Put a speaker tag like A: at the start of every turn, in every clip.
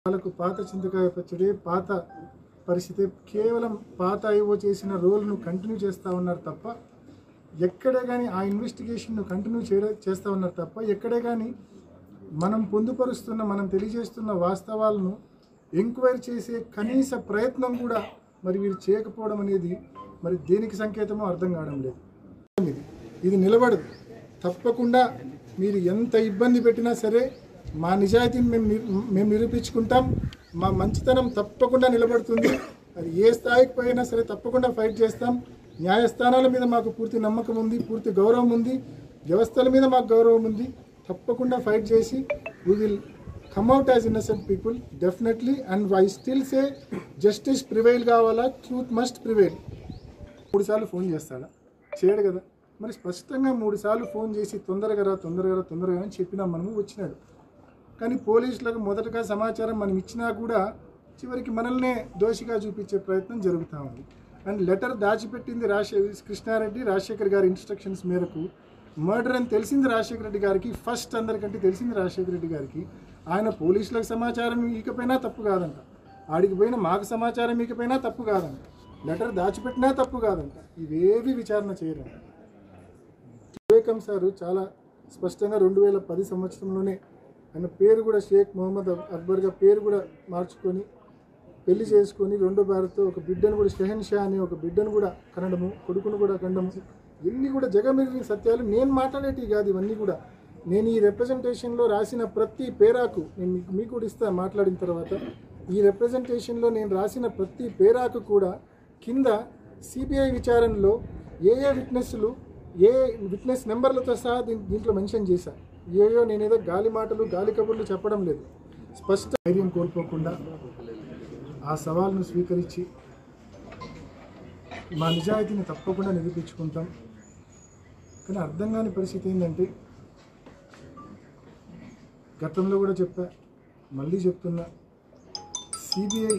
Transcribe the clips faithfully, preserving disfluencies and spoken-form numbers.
A: వాళ్ళకు పాత చింతకాయ పచ్చడి పాత పరిస్థితి కేవలం పాత ఐఓ చేసిన రోల్ను కంటిన్యూ చేస్తూ ఉన్నారు తప్ప ఎక్కడే కానీ ఆ ఇన్వెస్టిగేషన్ను కంటిన్యూ చేస్తూ ఉన్నారు తప్ప ఎక్కడే కానీ మనం పొందుపరుస్తున్న మనం తెలియజేస్తున్న వాస్తవాలను ఎంక్వైరీ చేసే కనీస ప్రయత్నం కూడా మరి వీరు చేయకపోవడం అనేది మరి దేనికి సంకేతమో అర్థం కావడం లేదు. ఇది ఇది నిలబడదు. తప్పకుండా మీరు ఎంత ఇబ్బంది పెట్టినా సరే మా నిజాయితీని మేము మేము నిరూపించుకుంటాం. మా మంచితనం తప్పకుండా నిలబడుతుంది. అది ఏ స్థాయికి పోయినా సరే తప్పకుండా ఫైట్ చేస్తాం. న్యాయస్థానాల మీద మాకు పూర్తి నమ్మకం ఉంది, పూర్తి గౌరవం ఉంది, వ్యవస్థల మీద మాకు గౌరవం ఉంది. తప్పకుండా ఫైట్ చేసి we will come out as innocent people definitely. And I still say justice prevail కావాలా, ట్రూత్ మస్ట్ ప్రివైల్. మూడు సార్లు ఫోన్ చేస్తాడా? చేయడు కదా. మరి స్పష్టంగా మూడు సార్లు ఫోన్ చేసి తొందరగా రా తొందరగా రా తొందరగా అని చెప్పినా మనము వచ్చినాడు. కానీ పోలీసులకు మొదటగా సమాచారం మనం ఇచ్చినా కూడా చివరికి మనల్నే దోషిగా చూపించే ప్రయత్నం జరుగుతూ ఉంది. అండ్ లెటర్ దాచిపెట్టింది రాజశేఖర్ కృష్ణారెడ్డి రాజశేఖర్ గారి ఇన్స్ట్రక్షన్స్ మేరకు. మర్డర్ అని తెలిసింది రాజశేఖర రెడ్డి గారికి, ఫస్ట్ అందరికంటే తెలిసింది రాజశేఖర రెడ్డి గారికి. ఆయన పోలీసులకు సమాచారం ఇకపోయినా తప్పు కాదంట, ఆడికి పోయిన మాకు సమాచారం ఇకపోయినా తప్పు కాదంట, లెటర్ దాచిపెట్టినా తప్పు కాదంట. ఇవేవి విచారణ చేయరంట. వివేకం సారు చాలా స్పష్టంగా రెండు వేల పది సంవత్సరంలోనే ఆయన పేరు కూడా షేక్ మొహమ్మద్ అక్బర్గా పేరు కూడా మార్చుకొని పెళ్లి చేసుకొని రెండో భార్యతో ఒక బిడ్డను కూడా షెహన్ షా అనే ఒక బిడ్డను కూడా కనడము, కొడుకును కూడా కనడము. ఇవన్నీ కూడా జగమెరిగిన సత్యాలు. నేను మాట్లాడేటివి కాదు ఇవన్నీ కూడా. నేను ఈ రిప్రజెంటేషన్లో రాసిన ప్రతి పేరాకు నేను మీకు మీకు కూడా ఇస్తాను మాట్లాడిన తర్వాత. ఈ రిప్రజెంటేషన్లో నేను రాసిన ప్రతి పేరాకు కూడా కింద సిబిఐ విచారణలో ఏ ఏ విట్నెస్లు ఏ విట్నెస్ నెంబర్లతో సహా దీని దీంట్లో మెన్షన్ చేశాను. ఏయో నేనేదో గాలి మాటలు గాలి కబుర్లు చెప్పడం లేదు. స్పష్ట ధైర్యం కోల్పోకుండా ఆ సవాల్ను స్వీకరించి మా నిజాయితీని తప్పకుండా నిరూపించుకుంటాం. కానీ అర్థం కాని పరిస్థితి ఏంటంటే, గతంలో కూడా చెప్పా, మళ్ళీ చెప్తున్నా, సిబిఐ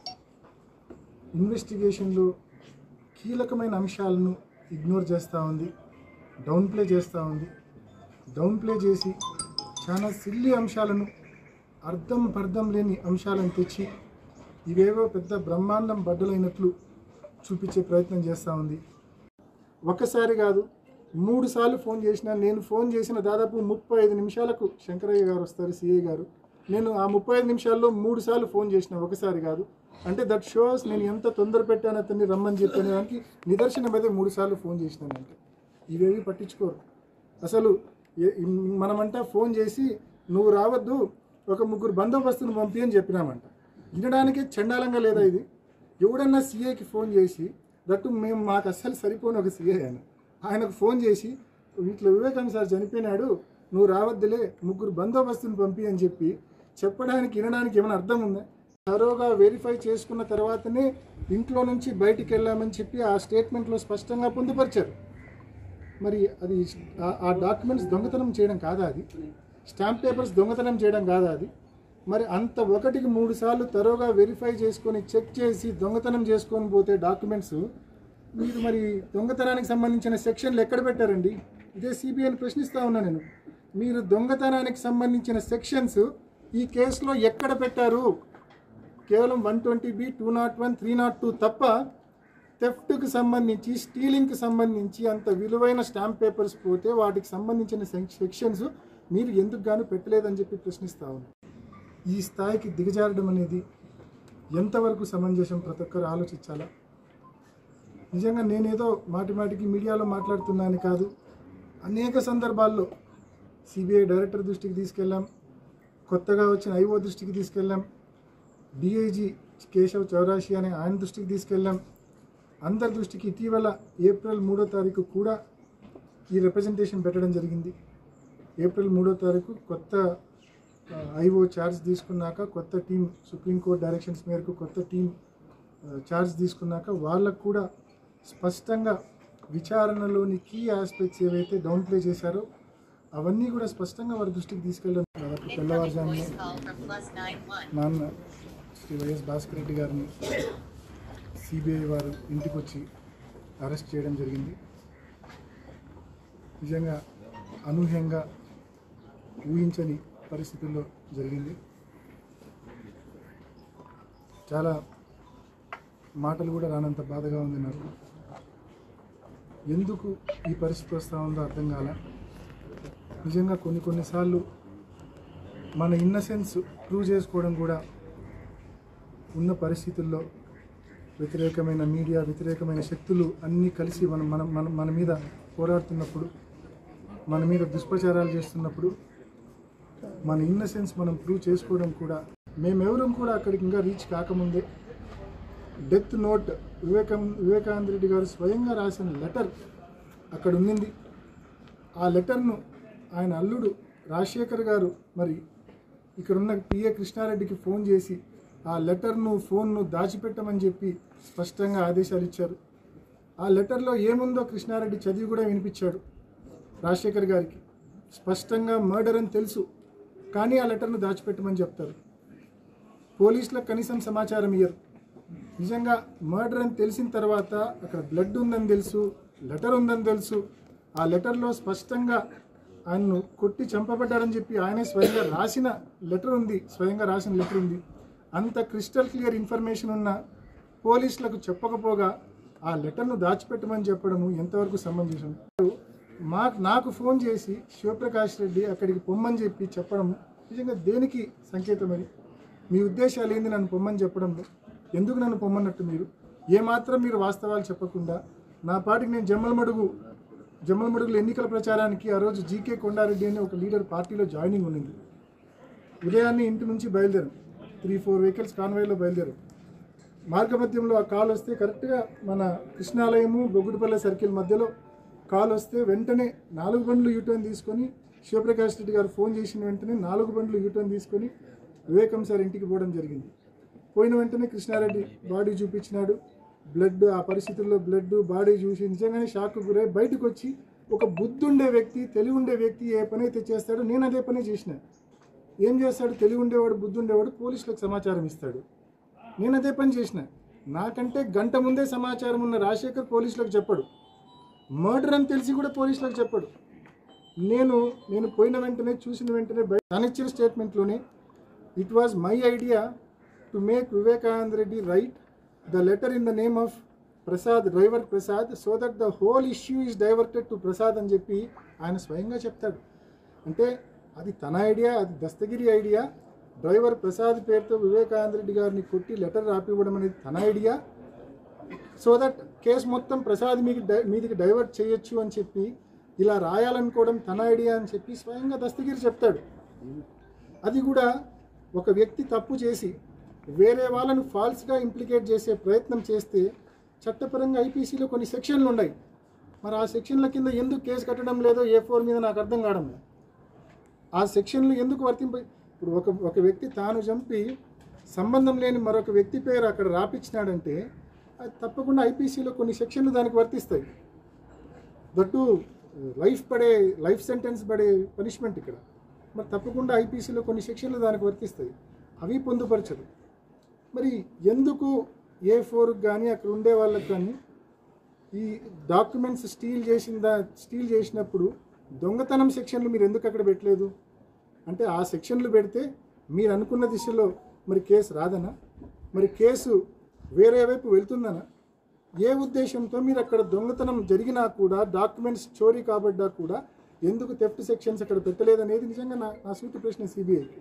A: ఇన్వెస్టిగేషన్లో కీలకమైన అంశాలను ఇగ్నోర్ చేస్తూ ఉంది, డౌన్ ప్లే చేస్తూ ఉంది. డౌన్ ప్లే చేసి చాలా సిల్లీ అంశాలను, అర్థం పర్థం లేని అంశాలను తెచ్చి ఇవేవో పెద్ద బ్రహ్మాండం బద్దలైనట్లు చూపించే ప్రయత్నం చేస్తూ ఉంది. ఒక్కసారి కాదు, మూడు సార్లు ఫోన్ చేసిన. నేను ఫోన్ చేసిన దాదాపు ముప్పై ఐదు నిమిషాలకు శంకరయ్య గారు వస్తారు, సిఐ గారు. నేను ఆ ముప్పై ఐదు నిమిషాల్లో మూడు సార్లు ఫోన్ చేసిన, ఒకసారి కాదు. అంటే దట్ షోస్ నేను ఎంత తొందర పెట్టాను అతన్ని రమ్మని చెప్పిన దానికి నిదర్శనం అయితే మూడు సార్లు ఫోన్ చేసినానంటే. ఇవేవి పట్టించుకోరు అసలు. మనమంట ఫోన్ చేసి నువ్వు రావద్దు, ఒక ముగ్గురు బందోబస్తును పంపి అని చెప్పినామంట. వినడానికి చండాలంగా లేదా ఇది? ఎవడన్నా సీఏకి ఫోన్ చేసి, దట్టు మేము మాకు అస్సలు సరిపోని ఒక సీఏ ఆయన, ఆయనకు ఫోన్ చేసి వీటిలో వివేకానంద సార్ చనిపోయినాడు, నువ్వు రావద్దులే, ముగ్గురు బందోబస్తుని పంపి అని చెప్పి చెప్పడానికి వినడానికి ఏమైనా అర్థం ఉందా? తరోగా వెరిఫై చేసుకున్న తర్వాతనే ఇంట్లో నుంచి బయటికి వెళ్ళామని చెప్పి ఆ స్టేట్మెంట్లో స్పష్టంగా పొందుపరిచారు. మరి అది ఆ డాక్యుమెంట్స్ దొంగతనం చేయడం కాదా? అది స్టాంప్ పేపర్స్ దొంగతనం చేయడం కాదా? అది మరి అంత ఒకటికి మూడు సార్లు తరోగా వెరిఫై చేసుకొని చెక్ చేసి దొంగతనం చేసుకొని పోతే డాక్యుమెంట్స్ మీరు మరి దొంగతనానికి సంబంధించిన సెక్షన్లు ఎక్కడ పెట్టారండి? ఇదే సిబిఐని ప్రశ్నిస్తూ ఉన్నా నేను. మీరు దొంగతనానికి సంబంధించిన సెక్షన్స్ ఈ కేసులో ఎక్కడ పెట్టారు? కేవలం one twenty B two nought one three nought two తప్ప థెఫ్ట్కి సంబంధించి, స్టీలింగ్కి సంబంధించి అంత విలువైన స్టాంప్ పేపర్స్ పోతే వాటికి సంబంధించిన సెక్షన్స్ మీరు ఎందుకు గాను పెట్టలేదని చెప్పి ప్రశ్నిస్తూ ఉన్నాను. ఈ స్థాయికి దిగజారడం అనేది ఎంతవరకు సమంజసం? ప్రతి ఒక్కరు ఆలోచించాలా. నిజంగా నేనేదో మాటి మాటికి మీడియాలో మాట్లాడుతున్నాను కాదు. అనేక సందర్భాల్లో సిబిఐ డైరెక్టర్ దృష్టికి తీసుకెళ్ళాం, కొత్తగా వచ్చిన ఐఓ దృష్టికి తీసుకెళ్ళాం, డిఐజీ కేశవ్ చౌరాషి అనే ఆయన దృష్టికి తీసుకెళ్ళాం, అందరి దృష్టికి. ఇటీవల ఏప్రిల్ మూడో తారీఖు కూడా ఈ రిప్రజెంటేషన్ పెట్టడం జరిగింది. ఏప్రిల్ మూడో తారీఖు కొత్త ఐఓ ఛార్జ్ తీసుకున్నాక, కొత్త టీం సుప్రీంకోర్టు డైరెక్షన్స్ మేరకు కొత్త టీం ఛార్జ్ తీసుకున్నాక వాళ్ళకు కూడా స్పష్టంగా విచారణలోని కీ ఆస్పెక్ట్స్ ఏవైతే డౌన్ ప్లే చేశారో అవన్నీ కూడా స్పష్టంగా వారి దృష్టికి తీసుకెళ్ళడం. దాదాపు తెల్లవారుజామునే నాన్న శ్రీ వైఎస్ భాస్కర్ రెడ్డి గారిని సిబిఐ వారు ఇంటికి వచ్చి అరెస్ట్ చేయడం జరిగింది. నిజంగా అనూహ్యంగా ఊహించని పరిస్థితుల్లో జరిగింది. చాలా మాటలు కూడా రానంత బాధగా ఉంది నాకు. ఎందుకు ఈ పరిస్థితి వస్తూ ఉందో అర్థం కాల. నిజంగా కొన్ని కొన్నిసార్లు మన ఇన్నసెన్స్ ప్రూవ్ చేసుకోవడం కూడా ఉన్న పరిస్థితుల్లో వ్యతిరేకమైన మీడియా, వ్యతిరేకమైన శక్తులు అన్నీ కలిసి మనం మనం మన మన మీద పోరాడుతున్నప్పుడు, మన మీద దుష్ప్రచారాలు చేస్తున్నప్పుడు మన ఇన్నసెన్స్ మనం ప్రూవ్ చేసుకోవడం కూడా, మేమెవరం కూడా అక్కడికి ఇంకా రీచ్ కాకముందే డెత్ నోట్ వివేకం వివేకానంద రెడ్డి గారు స్వయంగా రాసిన లెటర్ అక్కడ ఉండింది. ఆ లెటర్ను ఆయన అల్లుడు రాజశేఖర్ గారు మరి ఇక్కడున్న పిఏ కృష్ణారెడ్డికి ఫోన్ చేసి ఆ లెటర్ను ఫోన్ను దాచిపెట్టమని చెప్పి స్పష్టంగా ఆదేశాలు ఇచ్చారు. ఆ లెటర్లో ఏముందో కృష్ణారెడ్డి చదివి కూడా వినిపించాడు రాజశేఖర్ గారికి. స్పష్టంగా మర్డర్ అని తెలుసు, కానీ ఆ లెటర్ను దాచిపెట్టమని చెప్తారు. పోలీసులకు కనీసం సమాచారం ఇయ్యరు. నిజంగా మర్డర్ అని తెలిసిన తర్వాత అక్కడ బ్లడ్ ఉందని తెలుసు, లెటర్ ఉందని తెలుసు. ఆ లెటర్లో స్పష్టంగా ఆయన్ను కొట్టి చంపబడ్డారని చెప్పి ఆయనే స్వయంగా రాసిన లెటర్ ఉంది, స్వయంగా రాసిన లెటర్ ఉంది. అంత క్రిస్టల్ క్లియర్ ఇన్ఫర్మేషన్ ఉన్న పోలీసులకు చెప్పకపోగా ఆ లెటర్ను దాచిపెట్టమని చెప్పడము ఎంతవరకు సమంజసం? మా నాకు ఫోన్ చేసి శివప్రకాష్ రెడ్డి అక్కడికి పొమ్మని చెప్పి చెప్పడం నిజంగా దేనికి సంకేతమని? మీ ఉద్దేశాలు ఏంది నన్ను పొమ్మని చెప్పడంలో? ఎందుకు నన్ను పొమ్మన్నట్టు మీరు? ఏమాత్రం మీరు వాస్తవాలు చెప్పకుండా నా పాటికి నేను జమ్మలమడుగు జమ్మలమడుగుల ఎన్నికల ప్రచారానికి ఆ రోజు జీకే కొండారెడ్డి అనే ఒక లీడర్ పార్టీలో జాయినింగ్ ఉన్నింది. ఉదయాన్నే ఇంటి నుంచి బయలుదేరాం, త్రీ ఫోర్ వెహికల్స్ కాన్వాయ్లో బయలుదేరాం. మార్గమధ్యంలో ఆ కాల్ వస్తే కరెక్ట్గా మన కృష్ణాలయము బొగ్గుడిపల్లె సర్కిల్ మధ్యలో కాల్ వస్తే వెంటనే నాలుగు బండ్లు యూటర్న్ తీసుకొని, శివప్రకాష్ రెడ్డి గారు ఫోన్ చేసిన వెంటనే నాలుగు బండ్లు యూటర్న్ తీసుకొని వివేకం సార్ ఇంటికి పోవడం జరిగింది. పోయిన వెంటనే కృష్ణారెడ్డి బాడీ చూపించినాడు. బ్లడ్, ఆ పరిస్థితుల్లో బ్లడ్ బాడీ చూసి నిజంగానే షాక్ గురై బయటకు వచ్చి, ఒక బుద్ధి ఉండే వ్యక్తి, తెలివి ఉండే వ్యక్తి ఏ పని అయితే చేస్తాడో నేను అదే పనే చేసిన. ఏం చేస్తాడు? తెలివి ఉండేవాడు, బుద్ధి ఉండేవాడు పోలీసులకు సమాచారం ఇస్తాడు. నేను అదే పని చేసిన. నాకంటే గంట ముందే సమాచారం ఉన్న రాజశేఖర్ పోలీసులకు చెప్పడు. మర్డర్ అని తెలిసి కూడా పోలీసులకు చెప్పడు. నేను నేను పోయిన వెంటనే చూసిన వెంటనే తను ఇచ్చిన స్టేట్మెంట్లోనే it was my idea to make Vivekananda Reddy write the letter in the name of Prasad, driver Prasad, so that the whole issue is diverted to Prasad అని చెప్పి ఆయన స్వయంగా చెప్తాడు. అంటే అది తన ఐడియా, అది దస్తగిరి ఐడియా. డ్రైవర్ ప్రసాద్ పేరుతో వివేకానంద రెడ్డి గారిని కొట్టి లెటర్ రాపివ్వడం అనేది తన ఐడియా. సో దట్ కేసు మొత్తం ప్రసాద్ మీకు మీదికి డైవర్ట్ చేయొచ్చు అని చెప్పి ఇలా రాయాలనుకోవడం తన ఐడియా అని చెప్పి స్వయంగా దస్తగిరి చెప్తాడు. అది కూడా ఒక వ్యక్తి తప్పు చేసి వేరే వాళ్ళను ఫాల్స్గా ఇంప్లికేట్ చేసే ప్రయత్నం చేస్తే చట్టపరంగా ఐపీసీలో కొన్ని సెక్షన్లు ఉన్నాయి. మరి ఆ సెక్షన్ల కింద ఎందుకు కేసు కట్టడం లేదో ఏ ఫోర్ మీద నాకు అర్థం కావడం లేదు. ఆ సెక్షన్లు ఎందుకు వర్తింప? ఇప్పుడు ఒక ఒక వ్యక్తి తాను చంపి సంబంధం లేని మరొక వ్యక్తి పేరు అక్కడ రాపించినాడంటే అది తప్పకుండా ఐపీసీలో కొన్ని సెక్షన్లు దానికి వర్తిస్తాయి. దట్టు లైఫ్ పడే లైఫ్ సెంటెన్స్ పడే పనిష్మెంట్ ఇక్కడ. మరి తప్పకుండా ఐపీసీలో కొన్ని సెక్షన్లు దానికి వర్తిస్తాయి. అవి పొందుపరచదు. మరి ఎందుకు ఏ ఫోర్కి కానీ అక్కడ ఉండే వాళ్ళకి కానీ ఈ డాక్యుమెంట్స్ స్టీల్ చేసిన దా స్టీల్ చేసినప్పుడు దొంగతనం సెక్షన్లు మీరు ఎందుకు అక్కడ పెట్టలేదు? అంటే ఆ సెక్షన్లు పెడితే మీరు అనుకున్న దిశలో మరి కేసు రాదనా? మరి కేసు వేరే వైపు వెళ్తుందనా? ఏ ఉద్దేశంతో మీరు అక్కడ దొంగతనం జరిగినా కూడా, డాక్యుమెంట్స్ చోరీ కాబడ్డా కూడా ఎందుకు థెఫ్ట్ సెక్షన్స్ అక్కడ పెట్టలేదనేది నిజంగా నా నా సూటి ప్రశ్న సిబిఐకి.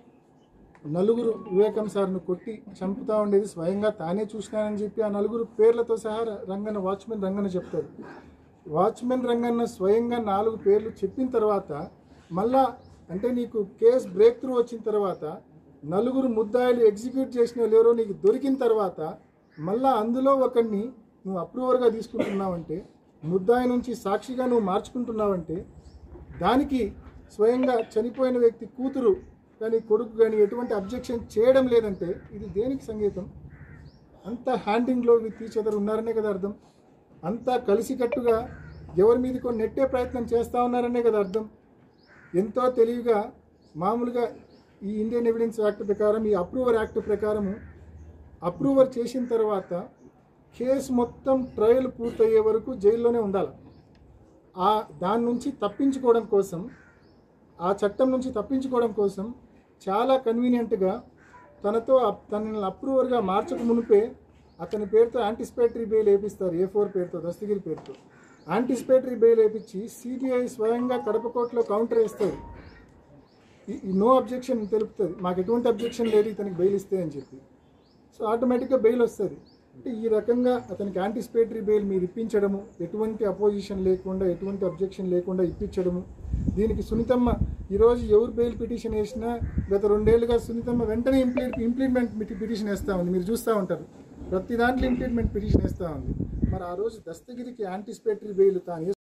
A: నలుగురు వివేకం సార్ను కొట్టి చంపుతా ఉండేది స్వయంగా తానే చూసినానని చెప్పి ఆ నలుగురు పేర్లతో సహా రంగన్న వాచ్మెన్ రంగన్న చెప్తాడు. వాచ్మెన్ రంగన్న స్వయంగా నాలుగు పేర్లు చెప్పిన తర్వాత మళ్ళా అంటే నీకు కేసు బ్రేక్ త్రూ వచ్చిన తర్వాత నలుగురు ముద్దాయిలు ఎగ్జిక్యూట్ చేసిన వాళ్ళు ఎవరో నీకు దొరికిన తర్వాత మళ్ళా అందులో ఒకరిని నువ్వు అప్రూవర్గా తీసుకుంటున్నావంటే, ముద్దాయి నుంచి సాక్షిగా నువ్వు మార్చుకుంటున్నావంటే దానికి స్వయంగా చనిపోయిన వ్యక్తి కూతురు కానీ కొడుకు కానీ ఎటువంటి అబ్జెక్షన్ చేయడం లేదంటే ఇది దేనికి సంకేతం? అంతా హ్యాండింగ్లో విత్ ఈచ్ అదర్ ఉన్నారనే కదా అర్థం. అంతా కలిసికట్టుగా ఎవరి మీదకో నెట్టే ప్రయత్నం చేస్తూ ఉన్నారనే కదా అర్థం. ఎంతో తెలివిగా మామూలుగా ఈ ఇండియన్ ఎవిడెన్స్ యాక్ట్ ప్రకారం, ఈ అప్రూవర్ యాక్ట్ ప్రకారము అప్రూవర్ చేసిన తర్వాత కేసు మొత్తం ట్రయల్ పూర్తయ్యే వరకు జైల్లోనే ఉండాలి. ఆ దాని నుంచి తప్పించుకోవడం కోసం, ఆ చట్టం నుంచి తప్పించుకోవడం కోసం చాలా కన్వీనియంట్గా తనతో తనని అప్రూవర్గా మార్చక మునిపే అతని పేరుతో యాంటిసిపేటరీ బెయిల్ వేపిస్తారు, ఏ ఫోర్ పేరుతో, దస్తగిరి పేరుతో యాంటిసిపేటరీ బెయిల్ వేపించి సిబిఐ స్వయంగా కడప కోర్టులో కౌంటర్ వేస్తుంది, ఈ నో అబ్జెక్షన్ తెలుపుతుంది, మాకు ఎటువంటి అబ్జెక్షన్ లేదు ఇతనికి బెయిల్ ఇస్తే అని చెప్పి. సో ఆటోమేటిక్గా బెయిల్ వస్తుంది. అంటే ఈ రకంగా అతనికి యాంటిసిపేటరీ బెయిల్ మీరు ఇప్పించడము, ఎటువంటి అపోజిషన్ లేకుండా ఎటువంటి అబ్జెక్షన్ లేకుండా ఇప్పించడము. దీనికి సునీతమ్మ ఈరోజు ఎవరు బెయిల్ పిటిషన్ వేసినా గత రెండేళ్లుగా సునీతమ్మ వెంటనే ఇంప్లీట్ ఇంప్లీట్మెంట్ పిటిషన్ వేస్తూ ఉంది, మీరు చూస్తూ ఉంటారు. ప్రతి దాంట్లో ఇంప్లీట్మెంట్ పిటిషన్ వేస్తూ ఉంది. మరి ఆ రోజు దస్తగిరికి యాంటిసిపేటరీ బెయిల్ తాను